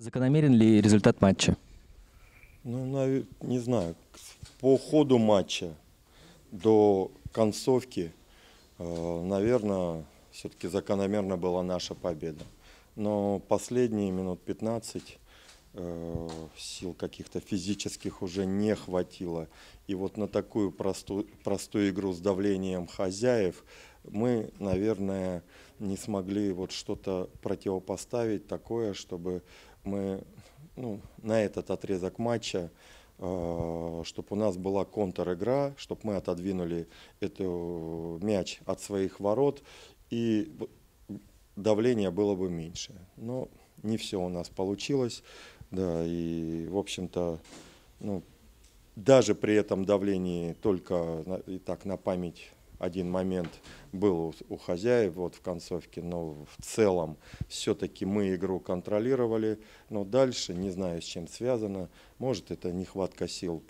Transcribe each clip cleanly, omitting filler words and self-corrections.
Закономерен ли результат матча? Ну, не знаю, по ходу матча до концовки, наверное, все-таки закономерно была наша победа. Но последние минут 15 сил каких-то физических уже не хватило. И вот на такую простую игру с давлением хозяев мы, наверное, не смогли вот что-то противопоставить такое, чтобы мы на этот отрезок матча, чтобы у нас была контр-игра, чтобы мы отодвинули эту мяч от своих ворот, и давление было бы меньше. Но не все у нас получилось, да, и, в общем-то, даже при этом давлении только и так на память один момент был у хозяев вот в концовке, но в целом все-таки мы игру контролировали, но дальше не знаю, с чем связано. Может, это нехватка сил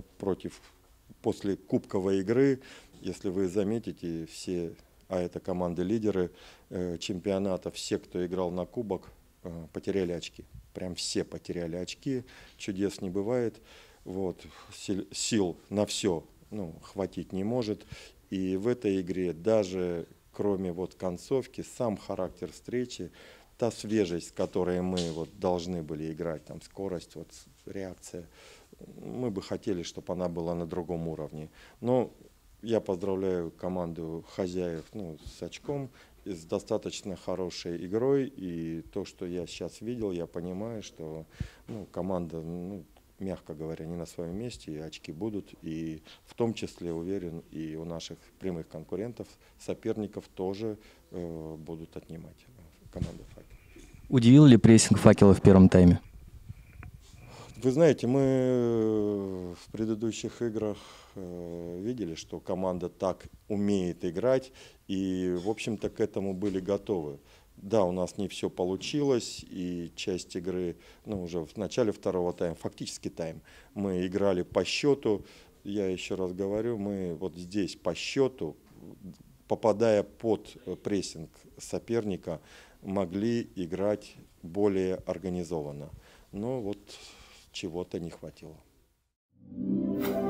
после кубковой игры. Если вы заметите, все, а это команды-лидеры чемпионата, все, кто играл на кубок, потеряли очки. Прям все потеряли очки, чудес не бывает. Вот, сил на все хватить не может. И в этой игре даже кроме вот концовки, сам характер встречи, та свежесть, с которой мы вот должны были играть, там скорость, вот реакция, мы бы хотели, чтобы она была на другом уровне. Но я поздравляю команду хозяев с очком, с достаточно хорошей игрой. И то, что я сейчас видел, я понимаю, что команда, мягко говоря, не на своем месте, и очки будут. И в том числе, уверен, и у наших прямых конкурентов, соперников тоже будут отнимать команда «Факел». Удивил ли прессинг «Факела» в первом тайме? Вы знаете, мы в предыдущих играх видели, что команда так умеет играть, и, в общем-то, к этому были готовы. Да, у нас не все получилось, и часть игры, уже в начале второго тайма, фактически тайм, мы играли по счету. Я еще раз говорю, мы вот здесь по счету, попадая под прессинг соперника, могли играть более организованно. Но вот чего-то не хватило.